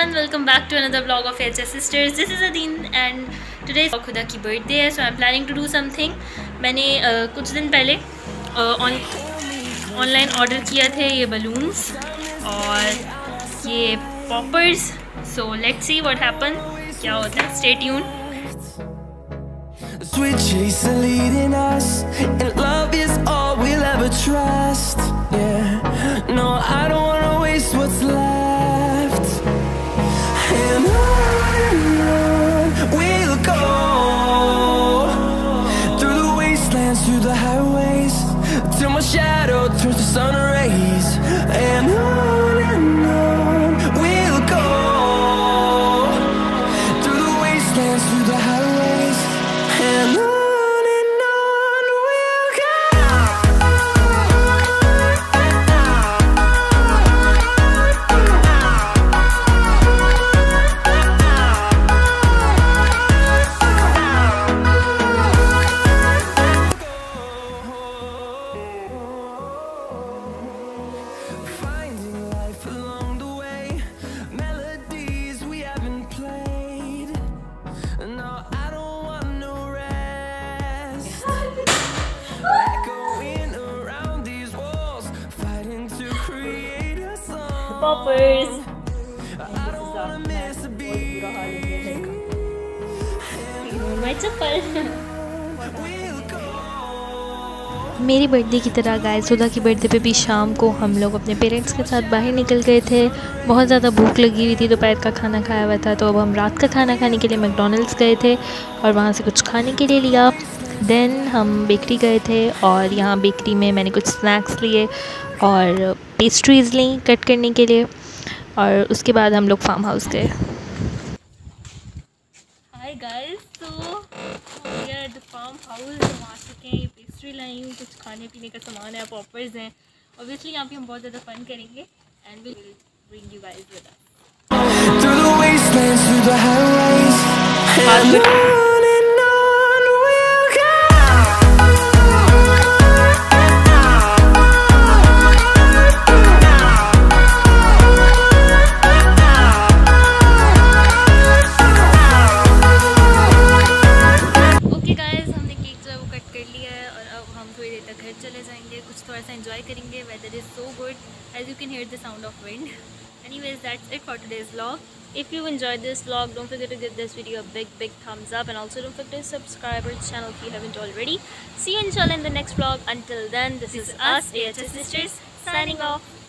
everyone, welcome back to another vlog of AHS Sisters. This is Adeen and today is खुदा की birthday है, so I'm planning to do something. मैंने कुछ दिन पहले online order किया थे ये बलून्स और ये poppers. So let's see what happen. क्या होता है? Stay tuned. Sweet chase leading us, and love is all we'll ever trust. Yeah, no, I don't wanna waste what's left. And on we'll go, through the wastelands, through the highways, till my shadow turns to sun rays. And on we'll go, through the wastelands, through the highways, and on we'll go. Finding life along the way, melodies we haven't played. No, I don't want no rest. Going around these walls, fighting to create a song. Poppers. I don't wanna miss a beat. My chappal. We'll go. मेरी birthday की तरह guys सुधा की birthday पे भी शाम को हम लोग अपने पेरेंट्स के साथ बाहर निकल गए थे. बहुत ज़्यादा भूख लगी हुई थी, दोपहर का खाना खाया हुआ था, तो अब हम रात का खाना खाने के लिए मैकडॉनल्ड्स गए थे और वहाँ से कुछ खाने के लिए लिया. देन हम बेकरी गए थे और यहाँ बेकरी में मैंने कुछ स्नैक्स लिए और पेस्ट्रीज़ ली कट करने के लिए और उसके बाद हम लोग फार्म हाउस गए. हाय गाइस, तो we are at the farmhouse. हम आ चुके हैं. ये पेस्ट्री लाई हूँ, कुछ खाने पीने का सामान है, पॉपर्स हैं. ऑब्वियसली यहाँ पे हम बहुत ज़्यादा फन करेंगे and will bring you guys with us. Through the wastelands, through the highways, and on we'll go. Okay guys, हमने केक जो है वो कट कर लिया है और अब हम थोड़ी देर तक घर चले जाएंगे. कुछ थोड़ा सा एंजॉय करेंगे. Weather is so good as you can hear the sound of wind. Anyways, that's it for today's vlog. If you enjoyed this vlog, don't forget to give this video a big thumbs up and also don't forget to subscribe our channel if you haven't already. See you inshallah in the next vlog. Until then, this is us, AHS Sisters, signing off.